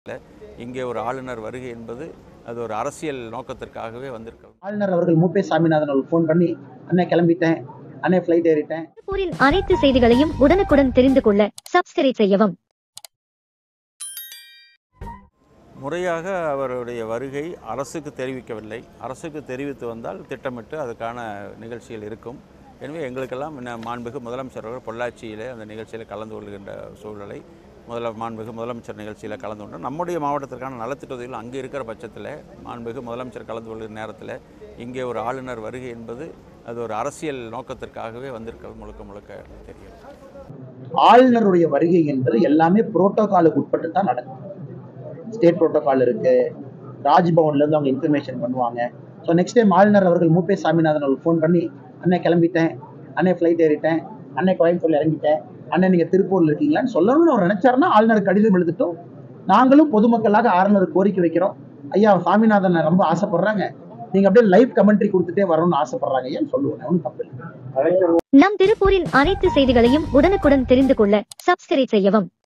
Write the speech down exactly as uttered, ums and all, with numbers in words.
இங்கே ஒரு ஆளுநர் வருகை என்பது அது ஒரு அரசியல் நோக்கத்திற்காகவே வந்திருக்கிறது. ஆளுநர் அவர்கள் மூப்பே சாமிநாதன் அவர்கள் ஃபோன் பண்ணி அண்ணே கிளம்பிட்டேன், அண்ணே ஃப்ளைட் ஏறிட்டேன். திருப்பூரின் அனைத்து செய்திகளையும் உடனுக்குடன் தெரிந்து கொள்ள சப்ஸ்கிரைப் செய்யவும். முறையாக அவருடைய வருகை அரசுக்கு தெரிவிக்கவில்லை. அரசுக்கு தெரிவித்து வந்தால் திட்டமிட்டு அதுக்கான நிகழ்ச்சிகள் இருக்கும். எனவே எங்களுக்கெல்லாம் மாண்புமிகு முதலமைச்சர் அவர்கள் பொள்ளாச்சியிலே அந்த நிகழ்ச்சியில் கலந்து கொள்கின்ற சூழ்நிலை முதல மாண்புமிகு முதலமைச்சர் நிகழ்ச்சியில் கலந்து கொண்டு நம்முடைய மாவட்டத்திற்கான நலத்திட்டத்தில் அங்கே இருக்கிற பட்சத்தில் மாண்புமிகு முதலமைச்சர் கலந்து கொள்கிற நேரத்தில் இங்கே ஒரு ஆளுநர் வருகை என்பது அது ஒரு அரசியல் நோக்கத்திற்காகவே வந்திருக்கிறது. முழுக்க முழுக்க தெரியும். ஆளுநருடைய வருகை என்பது எல்லாமே புரோட்டோகாலுக்கு உட்பட்டு தான் நடக்கும். ஸ்டேட் புரோட்டோகால் இருக்கு, ராஜ்பவன்ல இருந்து அவங்க இன்ஃபர்மேஷன் பண்ணுவாங்க. ஸோ நெக்ஸ்ட் டைம் ஆளுநர் அவர்கள் மூப்பே சாமிநாதன் அவர்கள் ஃபோன் பண்ணி அண்ணே கிளம்பிட்டேன், அண்ணே ஃப்ளைட் ஏறிட்டேன், அண்ணே கோயம்புத்தூர்ல இறங்கிட்டேன், அண்ணே நீங்க திருப்பூர்ல இருக்கீங்களான்னு சொல்லணும்னு அவர் நினைச்சாருன்னா ஆளுநர் கடிதம் எழுதிட்டோம். நாங்களும் பொதுமக்களாக ஆளுநர் கோரிக்கை வைக்கிறோம். ஐயா சாமிநாதன் ரொம்ப ஆசைப்படுறாங்க, நீங்க அப்படியே லைவ் கமெண்ட்ரி கொடுத்துட்டே வரணும்னு ஆசைப்படுறாங்க. ஏன்னு சொல்லுவோம், ஒன்றும் தப்பு இல்லை. நம் திருப்பூரின் அனைத்து செய்திகளையும் உடனுக்குடன் தெரிந்து கொள்ள சப்ஸ்கிரைப் செய்யவும்.